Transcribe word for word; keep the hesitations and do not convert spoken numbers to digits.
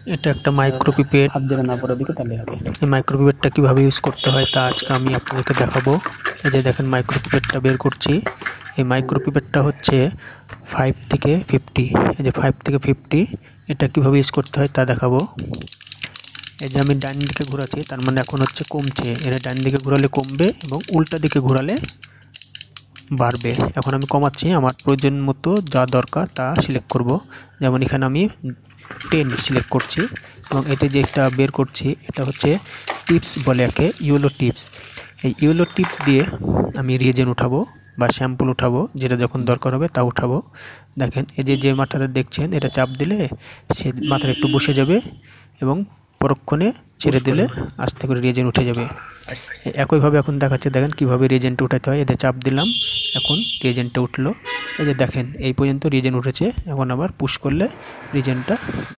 এটা একটা micro pipette. হাত দিলে না পরে দিকে তাহলে হবে। এই মাইক্রো পিপেটটা কীভাবে ইউজ করতে হয় তা আজকে আমি আপনাদেরকে দেখাবো। এই যে দেখেন মাইক্রো পিপেটটা বের করছি। এই মাইক্রো পিপেটটা হচ্ছে ফাইভ থেকে ফিফটি। এই যে ফাইভ থেকে ফিফটি এটা কীভাবে ইউজ করতে হয় তা দেখাবো। এই যে আমি ডান দিকে ঘোরাচ্ছি, তার মানে এখন হচ্ছে কমছে। এটা ডান দিকে ঘোরালে কমবে এবং উল্টা দিকে ঘোরালে বাড়বে। এখন আমি কমাচ্ছি, আমার প্রয়োজন মতো যা দরকার তা সিলেক্ট করব। যেমন এখানে আমি টেন সিলেক্ট করছি এবং এটা যেটা বের করছি এটা হচ্ছে টিপস বলে, একে ইউলো টিপস। এই ইউলো টিপ দিয়ে আমি রিজেন উঠাবো বা শ্যাম্পুল উঠাবো, যেটা যখন দরকার হবে তা উঠাবো। দেখেন এই যে যে মাথাটা দেখছেন এটা চাপ দিলে সে মাথাটা একটু বসে যাবে এবং পরক্ষণে ছেড়ে দিলে আস্তে করে রিজেন উঠে যাবে। একইভাবে এখন দেখাচ্ছে, দেখেন কীভাবে রিজেন্টটা উঠাতে হয়। এতে চাপ দিলাম, এখন রিজেন্টটা উঠলো। এই যে দেখেন এই পর্যন্ত রিজেন উঠেছে। এখন আবার পুশ করলে রিজেন্টটা